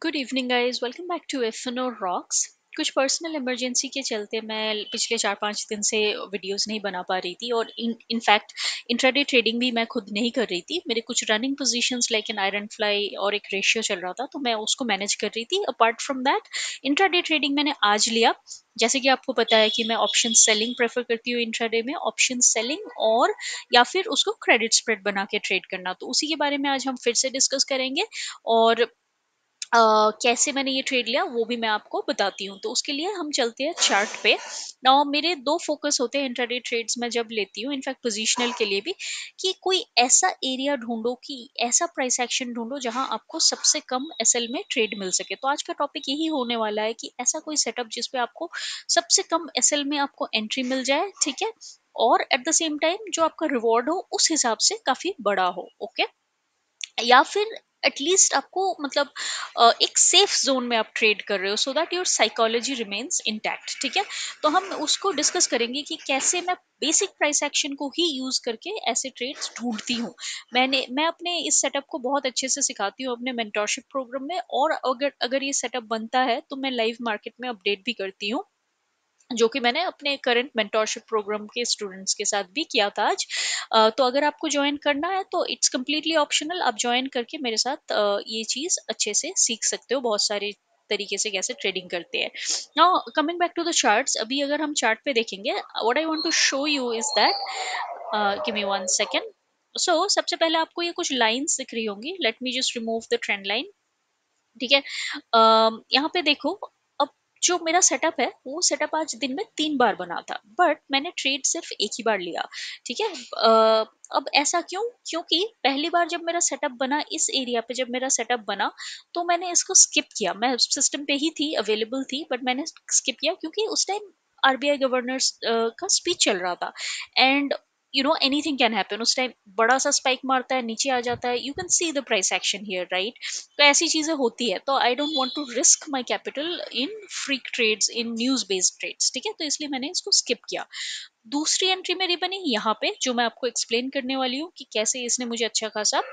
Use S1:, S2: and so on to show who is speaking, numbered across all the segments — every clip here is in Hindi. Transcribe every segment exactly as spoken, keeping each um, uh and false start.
S1: Good evening guys, welcome back to F N O rocks. कुछ पर्सनल इमरजेंसी के चलते मैं पिछले चार पाँच दिन से वीडियोस नहीं बना पा रही थी और इन इनफैक्ट इंट्राडे ट्रेडिंग भी मैं खुद नहीं कर रही थी। मेरे कुछ running positions like an iron fly और एक रेशियो चल रहा था, तो मैं उसको मैनेज कर रही थी। Apart from that, intraday trading मैंने आज लिया। जैसे कि आपको पता है कि मैं ऑप्शन सेलिंग प्रेफर करती हूँ इंट्राडे में, ऑप्शन सेलिंग और या फिर उसको क्रेडिट स्प्रेड बना के ट्रेड करना। तो उसी के बारे में आज हम फिर से डिस्कस करेंगे और अ, कैसे मैंने ये ट्रेड लिया वो भी मैं आपको बताती हूँ। तो उसके लिए हम चलते हैं चार्ट पे। नाउ मेरे दो फोकस होते हैं इंट्राडे ट्रेड्स में जब लेती हूँ, इनफैक्ट पोजिशनल के लिए भी, कि कोई ऐसा एरिया ढूंढो, कि ऐसा प्राइस एक्शन ढूंढो जहां आपको सबसे कम एसएल में ट्रेड मिल सके। तो आज का टॉपिक यही होने वाला है कि ऐसा कोई सेटअप जिसपे आपको सबसे कम एसएल में आपको एंट्री मिल जाए, ठीक है, और एट द सेम टाइम जो आपका रिवॉर्ड हो उस हिसाब से काफी बड़ा हो। ओके, या फिर एटलीस्ट आपको मतलब अ, एक सेफ जोन में आप ट्रेड कर रहे हो, so that your psychology remains intact. ठीक है, तो हम उसको डिस्कस करेंगे कि कैसे मैं बेसिक प्राइस एक्शन को ही यूज करके ऐसे ट्रेड्स ढूंढती हूँ। मैंने मैं अपने इस सेटअप को बहुत अच्छे से सिखाती हूँ अपने मेंटोरशिप प्रोग्राम में, और अगर अगर ये सेटअप बनता है तो मैं लाइव मार्केट में अपडेट भी करती हूँ, जो कि मैंने अपने करंट मेंटोरशिप प्रोग्राम के स्टूडेंट्स के साथ भी किया था आज। अ, तो अगर आपको ज्वाइन करना है तो इट्स कम्प्लीटली ऑप्शनल, आप ज्वाइन करके मेरे साथ अ, ये चीज अच्छे से सीख सकते हो, बहुत सारे तरीके से कैसे ट्रेडिंग करते हैं। Now coming back to the charts, अभी अगर हम चार्ट पे देखेंगे, what I want to show you is that, give me one second. So सबसे पहले आपको ये कुछ लाइंस दिख रही होंगी, let me just remove the trend line. ठीक है, अम, यहाँ पे देखो, अब जो मेरा सेटअप है वो सेटअप आज दिन में तीन बार बना था, बट मैंने ट्रेड सिर्फ एक ही बार लिया। ठीक है, अ, अब ऐसा क्यों? क्योंकि पहली बार जब मेरा सेटअप बना, इस एरिया पे जब मेरा सेटअप बना, तो मैंने इसको स्किप किया। मैं सिस्टम पे ही थी, अवेलेबल थी, बट मैंने स्किप किया क्योंकि उस टाइम आरबीआई गवर्नर्स का स्पीच चल रहा था। And you know anything can happen, उस टाइम बड़ा सा स्पाइक मारता है, नीचे आ जाता है, you can see the price action here, right? तो ऐसी चीजें होती है, तो I don't want to risk my capital in freak trades, in news based trades. ठीक है, तो इसलिए मैंने इसको स्किप किया। दूसरी एंट्री मेरी बनी यहाँ पे, जो मैं आपको एक्सप्लेन करने वाली हूँ कि कैसे इसने मुझे अच्छा खासा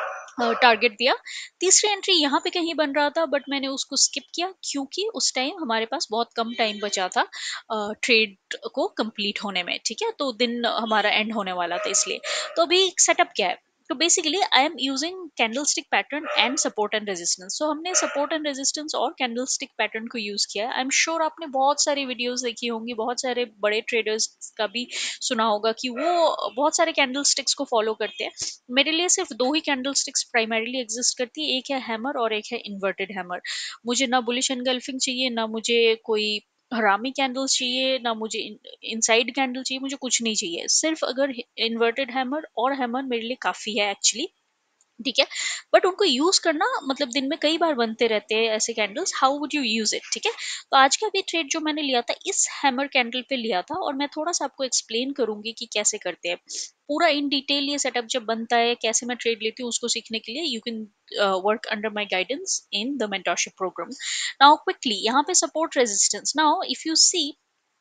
S1: टारगेट दिया। तीसरी एंट्री यहाँ पे कहीं बन रहा था, बट मैंने उसको स्किप किया क्योंकि उस टाइम हमारे पास बहुत कम टाइम बचा था ट्रेड को कंप्लीट होने में। ठीक है, तो दिन हमारा एंड होने वाला था, इसलिए। तो अभी सेटअप क्या है? तो basically I am using candlestick pattern and support and resistance. So हमने सपोर्ट एंड रेजिस्टेंस और कैंडलस्टिक पैटर्न को यूज किया है। आई एम श्योर आपने बहुत सारी वीडियोस देखी होंगी, बहुत सारे बड़े ट्रेडर्स का भी सुना होगा कि वो बहुत सारे कैंडल स्टिक्स को फॉलो करते हैं। मेरे लिए सिर्फ दो ही कैंडल स्टिक्स प्राइमरीली एग्जिस्ट करती है, एक है हैमर और एक है इन्वर्टेड हैमर। मुझे ना बुलिश एनगल्फिंग चाहिए, ना मुझे कोई हरामी कैंडल्स चाहिए, ना मुझे इनसाइड कैंडल चाहिए, मुझे कुछ नहीं चाहिए। सिर्फ अगर इन्वर्टेड हैमर और हैमर मेरे लिए काफी है एक्चुअली। ठीक है, बट उनको यूज करना मतलब दिन में कई बार बनते रहते हैं ऐसे candles, how would you use it? ठीक है, तो आज का भी ट्रेड जो मैंने लिया था इस हैमर कैंडल पे लिया था, और मैं थोड़ा सा आपको एक्सप्लेन करूंगी कि कैसे करते हैं पूरा इन डिटेल। ये सेटअप जब बनता है, कैसे मैं ट्रेड लेती हूँ, उसको सीखने के लिए you can work under my guidance in the mentorship program. Now quickly यहाँ पे support resistance, now if you see,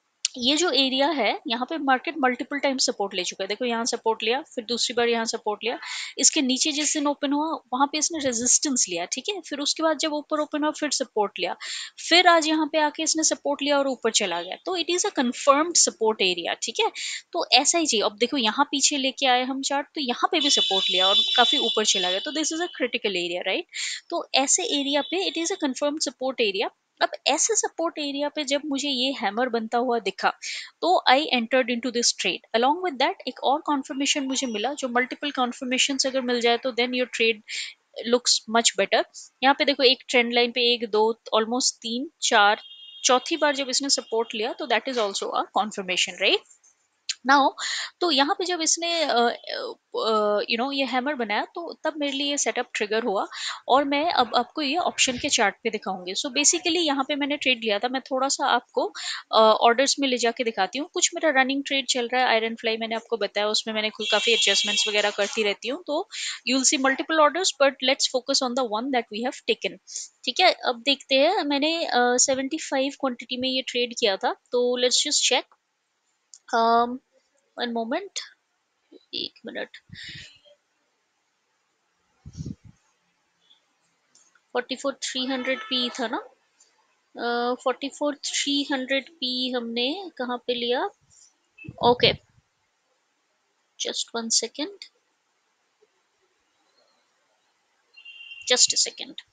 S1: ये जो एरिया है यहाँ पे मार्केट मल्टीपल टाइम सपोर्ट ले चुका है। देखो यहाँ सपोर्ट लिया, फिर दूसरी बार यहाँ सपोर्ट लिया, इसके नीचे जिस दिन ओपन हुआ वहां पे इसने रेजिस्टेंस लिया। ठीक है, फिर उसके बाद जब ऊपर ओपन हुआ फिर सपोर्ट लिया, फिर आज यहाँ पे आके इसने सपोर्ट लिया और ऊपर चला गया। तो it is a confirmed support area. ठीक है, तो ऐसा ही चाहिए। अब देखो यहाँ पीछे लेके आए हम चार्ट, तो यहाँ पे भी सपोर्ट लिया और काफी ऊपर चला गया, तो this is a critical area, right? तो ऐसे एरिया पे it is a confirmed support area. अब ऐसे सपोर्ट एरिया पे जब मुझे ये हैमर बनता हुआ दिखा, तो I entered into this trade. Along with that एक और कॉन्फर्मेशन मुझे मिला, जो मल्टीपल कॉन्फर्मेशन अगर मिल जाए तो then your trade looks much better. यहाँ पे देखो एक ट्रेंड लाइन पे एक दो ऑलमोस्ट तीन चार, चौथी बार जब इसने सपोर्ट लिया तो that is also a confirmation, right? Now तो यहाँ पे जब इसने यू नो ये हैमर बनाया, तो तब मेरे लिए ये सेटअप ट्रिगर हुआ, और मैं अब आपको ये ऑप्शन के चार्ट पे दिखाऊंगी। सो बेसिकली यहाँ पे मैंने ट्रेड लिया था, मैं थोड़ा सा आपको ऑर्डर्स में ले जाके दिखाती हूँ। कुछ मेरा रनिंग ट्रेड चल रहा है, आयरन फ्लाई मैंने आपको बताया, उसमें मैंने कोई काफी एडजस्टमेंट्स वगैरह करती रहती हूँ, तो you will see multiple orders, but let's focus on the one that we have taken. ठीक है, अब देखते हैं, मैंने सेवेंटी फाइव क्वांटिटी में ये ट्रेड किया था, तो let's just check. One moment, एक minute. Forty four three hundred P था ना? Forty four three hundred P हमने कहाँ पे लिया? Okay, just one second, just a second.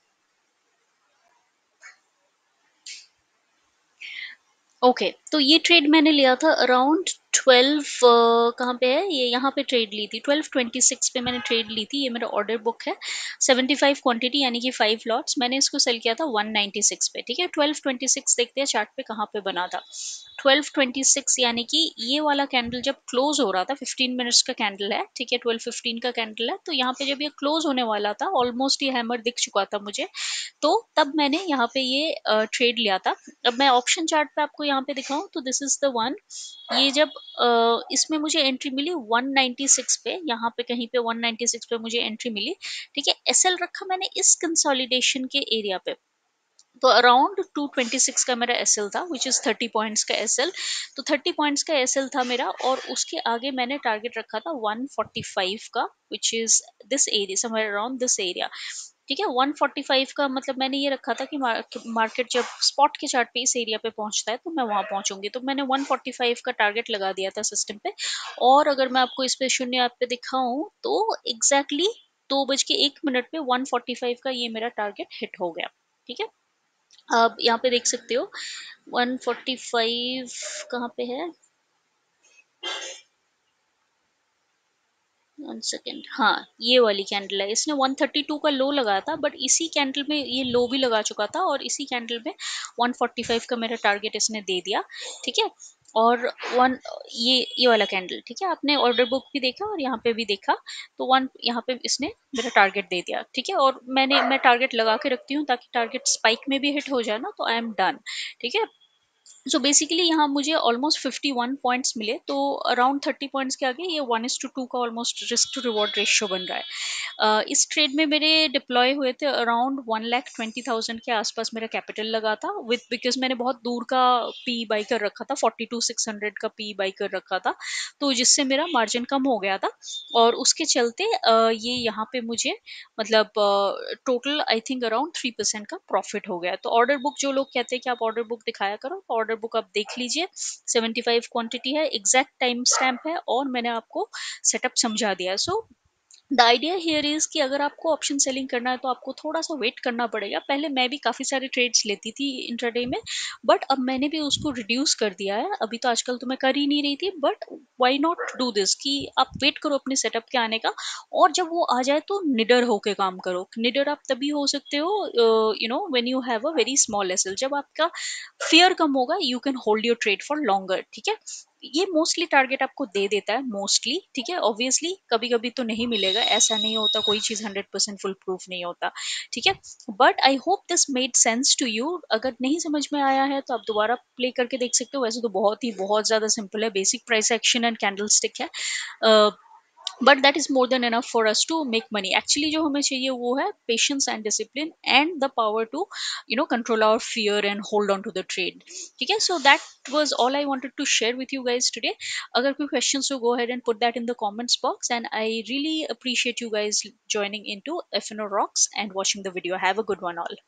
S1: Okay okay, तो ये ट्रेड मैंने लिया था अराउंड ट्वेल्व, कहाँ पे है ये, यहाँ पे ट्रेड ली थी ट्वेल्व ट्वेंटी सिक्स पे मैंने ट्रेड ली थी। ये मेरा ऑर्डर बुक है, सेवेंटी फाइव क्वांटिटी यानी कि फाइव लॉट्स। मैंने इसको सेल किया था वन नाइन्टी सिक्स पे। ठीक है, ट्वेल्व ट्वेंटी सिक्स देखते हैं चार्ट पे कहाँ पे बना था। ट्वेल्व ट्वेंटी सिक्स यानी कि ये वाला कैंडल जब क्लोज हो रहा था, फिफ्टीन मिनट्स का कैंडल है, ठीक है, ट्वेल्व फिफ्टीन का कैंडल है, तो यहाँ पे जब ये क्लोज होने वाला था, ऑलमोस्ट ये हैमर दिख चुका था मुझे, तो तब मैंने यहाँ पे ये ट्रेड लिया था। अब मैं ऑप्शन चार्ट पे आपको यहाँ पे दिखाऊं तो दिस इज द वन। ये जब uh, इसमें मुझे एंट्री मिली वन नाइन्टी सिक्स पे, यहाँ पे कहीं पे वन नाइन्टी सिक्स पे मुझे एंट्री मिली। ठीक है, एसएल रखा मैंने इस कंसोलिडेशन के एरिया पे, तो अराउंड टू ट्वेंटी सिक्स का मेरा एसएल था, विच इज थर्टी पॉइंट्स का एसएल। तो थर्टी पॉइंट्स का एसएल था मेरा, और उसके आगे मैंने टारगेट रखा था वन फोर्टी फाइव का, which is this area, somewhere around this area. ठीक है, वन फोर्टी फाइव का मतलब मैंने ये रखा था कि मार्केट जब स्पॉट के चार्ट पे इस एरिया पे पहुंचता है तो मैं वहां पहुंचूंगी, तो मैंने वन फोर्टी फाइव का टारगेट लगा दिया था सिस्टम पे। और अगर मैं आपको इस पे शून्य आप पे दिखाऊं तो एग्जैक्टली exactly दो बज के एक मिनट पे वन फोर्टी फाइव का ये मेरा टारगेट हिट हो गया। ठीक है, आप यहाँ पे देख सकते हो वन फोर्टी फाइव कहाँ पे है, वन सेकेंड, हाँ ये वाली कैंडल है। इसने वन थर्टी टू का लो लगाया था, बट इसी कैंडल में ये लो भी लगा चुका था, और इसी कैंडल में वन फोर्टी फाइव का मेरा टारगेट इसने दे दिया। ठीक है, और वन ये ये वाला कैंडल, ठीक है, आपने ऑर्डर बुक भी देखा और यहाँ पे भी देखा, तो वन यहाँ पे इसने मेरा टारगेट दे दिया। ठीक है, और मैंने मैं टारगेट लगा के रखती हूँ ताकि टारगेट स्पाइक में भी हिट हो जाए ना, तो आई एम डन। ठीक है, सो बेसिकली यहाँ मुझे ऑलमोस्ट फिफ्टी वन पॉइंट्स मिले, तो अराउंड थर्टी पॉइंट्स के आगे ये वन इज टू टू का almost risk to reward ratio बन रहा है। अ, इस ट्रेड में मेरे डिप्लॉय हुए थे around one lakh twenty thousand के आसपास मेरा कैपिटल लगा था, विद बिकॉज मैंने बहुत दूर का पी बाई कर रखा था, फोर्टी टू सिक्स हंड्रेड का पी बाई कर रखा था, तो जिससे मेरा मार्जिन कम हो गया था, और उसके चलते अ, ये यहाँ पे मुझे मतलब total I think around three percent का प्रॉफिट हो गया। तो ऑर्डर बुक, जो लोग कहते हैं कि आप ऑर्डर बुक दिखाया करो, तो ऑर्डर बुक आप देख लीजिए, सेवेंटी फाइव क्वांटिटी है, एग्जैक्ट टाइम स्टैम्प है, और मैंने आपको सेटअप समझा दिया है। So the idea here is कि अगर आपको ऑप्शन सेलिंग करना है तो आपको थोड़ा सा वेट करना पड़ेगा। पहले मैं भी काफी सारे ट्रेड्स लेती थी इंट्राडे में, बट अब मैंने भी उसको रिड्यूस कर दिया है। अभी तो आजकल तो मैं कर ही नहीं रही थी, but why not do this कि आप वेट करो अपने सेटअप के आने का, और जब वो आ जाए तो निडर होके काम करो। निडर आप तभी हो सकते हो you know when you have a very small SL, जब आपका फियर कम होगा, you can hold your trade for longer. ठीक है, ये मोस्टली टारगेट आपको दे देता है मोस्टली। ठीक है, ऑब्वियसली कभी कभी तो नहीं मिलेगा, ऐसा नहीं होता, कोई चीज हंड्रेड परसेंट फुल प्रूफ नहीं होता। ठीक है, but I hope this made sense to you. अगर नहीं समझ में आया है तो आप दोबारा प्ले करके देख सकते हो, वैसे तो बहुत ही बहुत ज्यादा सिंपल है, basic price action and candle stick है, but that is more than enough for us to make money. Actually जो हमें चाहिए वो है patience and discipline and the power to you know control our fear and hold on to the trade. ठीक है, so that was all I wanted to share with you guys today. Agar koi questions, so go ahead and put that in the comments box, and I really appreciate you guys joining into F N O Rocks and watching the video. Have a good one all.